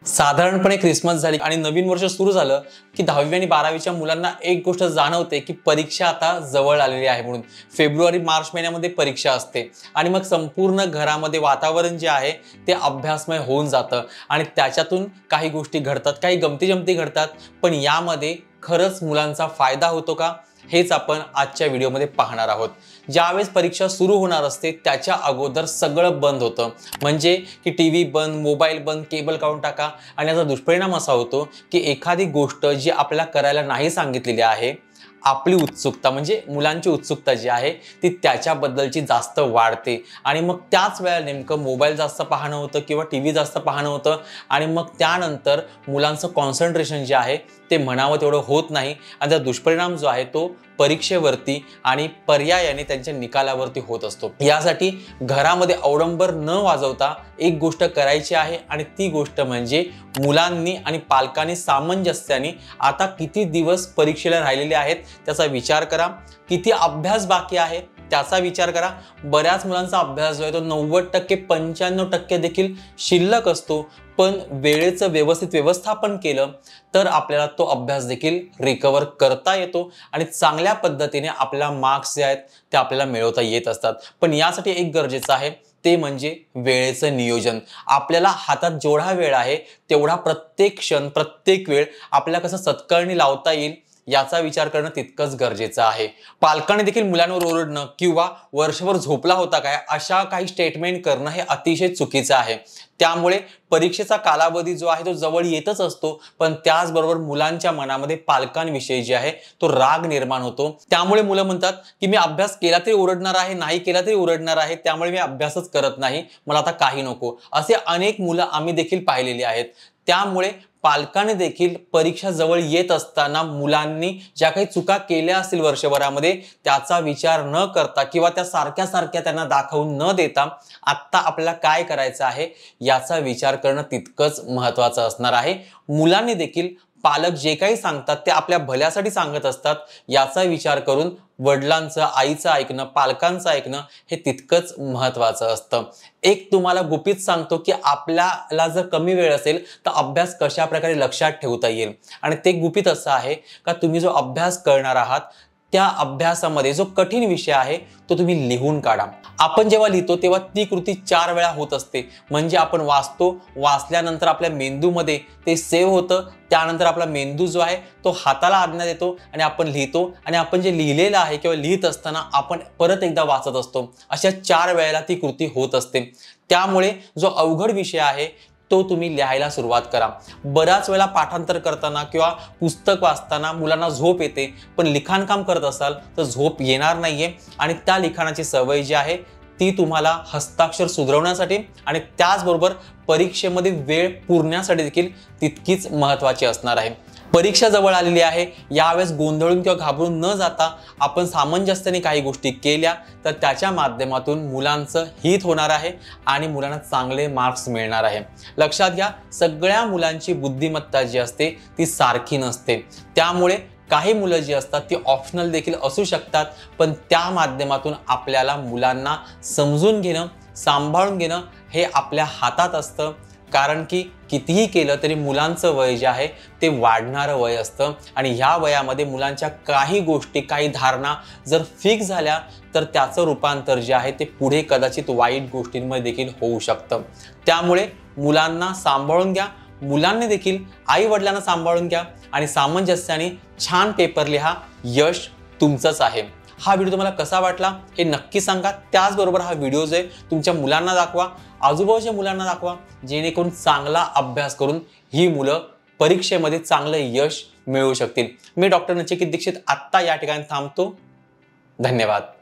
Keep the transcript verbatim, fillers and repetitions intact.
साधारणपणे क्रिसमस झाली आणि नवीन वर्ष सुरू झालं की दहावी आणि बारावीच्या मुलांना एक गोष्ट जाणवते की परीक्षा आता जवळ आलेली आहे म्हणून फेब्रुवारी मार्च महिन्यामध्ये परीक्षा असते आणि मग संपूर्ण घरामध्ये वातावरण जे आहे ते अभ्यासमय होऊन जातं आणि त्याच्यातून काही गोष्टी घडतात, काही गमती जमती घडतात। पण यामध्ये खरंच मुलांचा फायदा होतो का हेच आपण आजच्या व्हिडिओमध्ये पाहणार आहोत। ज्यावेळेस परीक्षा सुरू होणार असते त्याच्या अगोदर सगळं बंद होतं, म्हणजे की टीव्ही बंद, मोबाईल बंद, केबल काढून टाका। आणि याचा दुष्परिणाम असा होतो की एखादी गोष्ट जी आपल्याला करायला नाही सांगितलेली आहे, आपली उत्सुकता म्हणजे मुलांची उत्सुकता जी आहे ती त्याच्याबद्दलची जास्त वाढते आणि मग त्याच वेळेला नेमकं मोबाईल जास्त पाहणं होतं किंवा टीव्ही जास्त पाहणं होतं आणि मग त्यानंतर मुलांचं कॉन्सन्ट्रेशन जे आहे ते म्हणावं तेवढं होत नाही आणि त्याचा दुष्परिणाम जो आहे तो परीक्षेवरती आणि पर्यायाने त्यांच्या निकालावरती होत असतो। यासाठी घरामध्ये अवडंबर न वाजवता एक गोष्ट करायची आहे आणि ती गोष्ट म्हणजे मुलांनी आणि पालकांनी सामंजस्याने आता किती दिवस परीक्षेला राहिलेले आहेत त्याचा विचार करा, किती अभ्यास बाकी आहे त्याचा विचार करा। बऱ्याच मुलांचा अभ्यास जो आहे तो नव्वद टक्के पंच्याण्णव टक्के देखील शिल्लक असतो, पण वेळेचं व्यवस्थित व्यवस्थापन केलं तर आपल्याला तो अभ्यास देखील रिकवर करता येतो आणि चांगल्या पद्धतीने आपला मार्क्स जे आहेत ते आपल्याला मिळवता येत असतात। पण यासाठी एक गरजेचं आहे ते म्हणजे वेळेचं नियोजन। आपल्याला हातात जेवढा वेळ आहे तेवढा प्रत्येक क्षण प्रत्येक वेळ आपल्याला कसं सत्कारणी लावता येईल याचा विचार करणं तितकंच गरजेचं आहे। पालकांनी देखील मुलांवर ओरडणं किंवा वर्षभर झोपला होता काय अशा काही स्टेटमेंट करणं हे अतिशय चुकीचं आहे। त्यामुळे परीक्षेचा कालावधी जो आहे तो जवळ येतच असतो, पण त्याचबरोबर मुलांच्या मनामध्ये पालकांविषयी जे आहे तो राग निर्माण होतो। त्यामुळे मुलं म्हणतात की मी अभ्यास केला तरी ओरडणार आहे, नाही केला तरी ओरडणार आहे, त्यामुळे मी अभ्यासच करत नाही, मला आता काही नको। असे अनेक मुलं आम्ही देखील पाहिलेली आहेत। त्यामुळे पालकांनी देखील परीक्षा जवळ येत असताना मुलांनी ज्या काही चुका केल्या असतील वर्षभरामध्ये त्याचा विचार न करता किंवा त्या सारख्या सारख्या त्यांना दाखवून न देता आता आपल्याला काय करायचं आहे याचा विचार करणं तितकंच महत्त्वाचं असणार आहे। मुलांनी देखील पालक जे काही सांगतात ते आपल्या भल्यासाठी सांगत असतात याचा विचार करून वडिलांचं, आईचं ऐकणं, पालकांचं ऐकणं हे तितकंच महत्त्वाचं असतं। एक तुम्हाला गुपित सांगतो की आपल्याला जर कमी वेळ असेल तर अभ्यास कशा प्रकारे लक्षात ठेवता येईल आणि ते गुपित असं आहे का तुम्ही जो अभ्यास करणार आहात त्या अभ्यासामध्ये जो कठीण विषय आहे तो तुम्ही लिहून काढा। आपण जेव्हा लिहितो तेव्हा ती कृती चार वेळा होत असते, म्हणजे आपण वाचतो, वाचल्यानंतर आपल्या मेंदूमध्ये ते सेव्ह होतं, त्यानंतर आपला मेंदू जो आहे तो हाताला आज्ञा देतो आणि आपण लिहितो आणि आपण जे लिहिलेलं आहे किंवा लिहित असताना आपण परत एकदा वाचत असतो। अशा चार वेळेला ती कृती होत असते। त्यामुळे जो अवघड विषय आहे तो तुम्ही लिहायला सुरुवात करा। बराच वेळा पाठांतर करताना किंवा पुस्तक वाचताना मुलांना झोप येते, पण लिखाणकाम करत असाल तर झोप येणार नाहीये आणि त्या लिखाणाची सवय जी आहे ती तुम्हाला हस्ताक्षर सुधारवण्यासाठी आणि त्याचबरोबर परीक्षेमध्ये वेळ पुरण्यासाठी देखील तितकीच महत्त्वाची असणार आहे। परीक्षा जवळ आलेली आहे, यावेळेस गोंधळून किंवा घाबरून न जाता आपण सामंजस्याने काही गोष्टी केल्या तर त्याच्या माध्यमातून मुलांचं हित होणार आहे आणि मुलांना चांगले मार्क्स मिळणार आहे। लक्षात घ्या, सगळ्या मुलांची बुद्धिमत्ता जी असते ती सारखी नसते। त्यामुळे काही मुलं जी असतात ती ऑप्शनल देखील असू शकतात, पण त्या माध्यमातून आपल्याला मुलांना समजून घेणं, सांभाळून घेणं हे आपल्या हातात असतं। कारण की कितीही केलं तरी मुलांचं वय जे आहे ते वाढणारं वय असतं आणि ह्या वयामध्ये मुलांच्या काही गोष्टी, काही धारणा जर फिक्स झाल्या तर त्याचं रूपांतर जे आहे ते पुढे कदाचित वाईट गोष्टींमध्ये देखील होऊ शकतं। त्यामुळे मुलांना सांभाळून घ्या, मुलांनी देखील आई वडिलांना सांभाळून घ्या आणि सामंजस्याने छान पेपर लिहा, यश तुमचंच आहे। हा व्हिडिओ तुम्हाला कसा वाटला हे नक्की सांगा। त्याचबरोबर हा व्हिडिओ जो आहे तुमच्या मुलांना दाखवा, आजूबाजूच्या मुलांना दाखवा, जेणेकरून चांगला अभ्यास करून ही मुलं परीक्षेमध्ये चांगलं यश मिळवू शकतील। मी डॉक्टर नचिकेत दीक्षित आत्ता या ठिकाणी थांबतो। धन्यवाद।